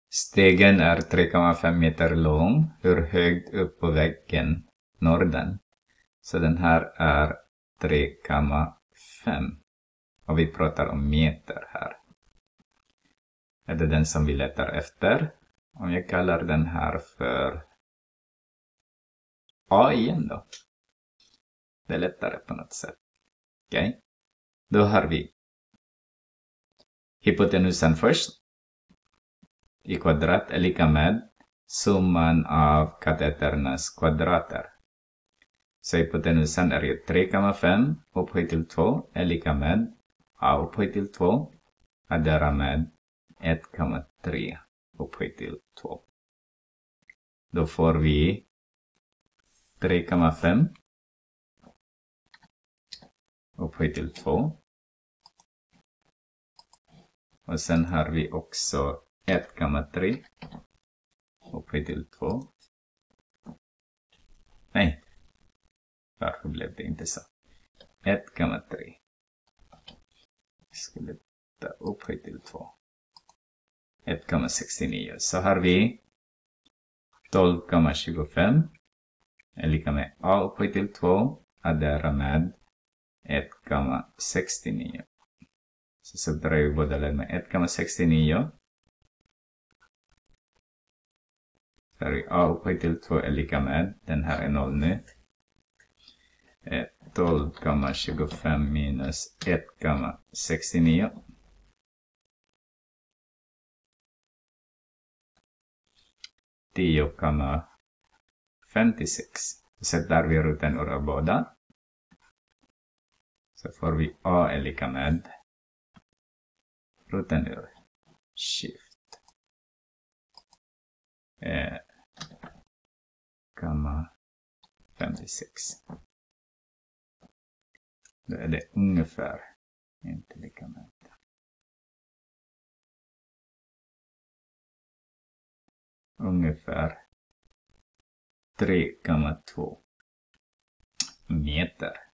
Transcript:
Stegen är 3,5 meter lång. Hur högt upp på väggen når den? Så den här är 3,5. Och vi pratar om meter här. Är det den som vi letar efter? Om jag kallar den här för A igen då. Det är lättare på något sätt. Okej. Då har vi hypotenusen först. I kvadrat är lika med summan av kateternas kvadrater. Så hypotenusen är ju 3,5 upphöjt till 2 är lika med A upphöjt till 2 addera med 1,3 upphöjt till 2. Då får vi 3,5 upphöjt till 2. Och sen har vi också 1,3 upphöjt till 2. Nej. Varför blev det inte så? 1,3. Skulle ta upphöjt till 2. 1,69. Så har vi 12,25 är lika med A upphöjt till 2 addera med 1,69. Så sätter vi båda led med 1,69. Så har vi A upphöjt till 2 är lika med, den här är 0 nu. 12,25 minus 1,69. Det 10,56. Så sätter vi roten ur båda. Så får vi A är lika med roten ur shift 56. Då är det ungefär inte lika med. Ungefär 3,2 meter.